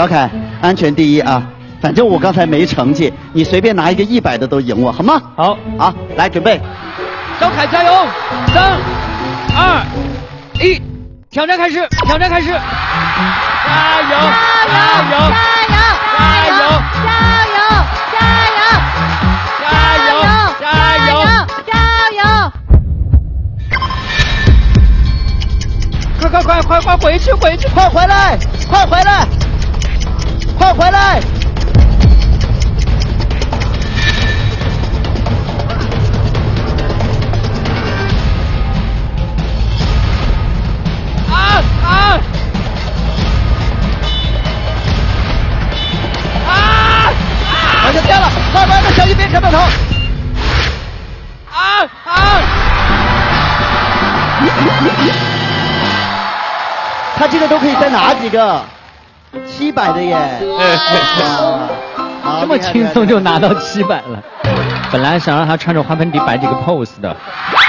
小凯，安全第一啊！反正我刚才没成绩，你随便拿一个100的都赢我，好吗？ 好， 好，来准备。 小凯加油！3、2、1，挑战开始！挑战开始！加油！加油！加油！加油！加油！加油！加油！加油！加油！快回去！ 快回来！快回来！快回来！往下掉了，快快的，小心别开爆头！他这个都可以再拿几个，700的耶！ 这么轻松就拿到700了。本来想让他穿着花盆底摆几个 pose 的。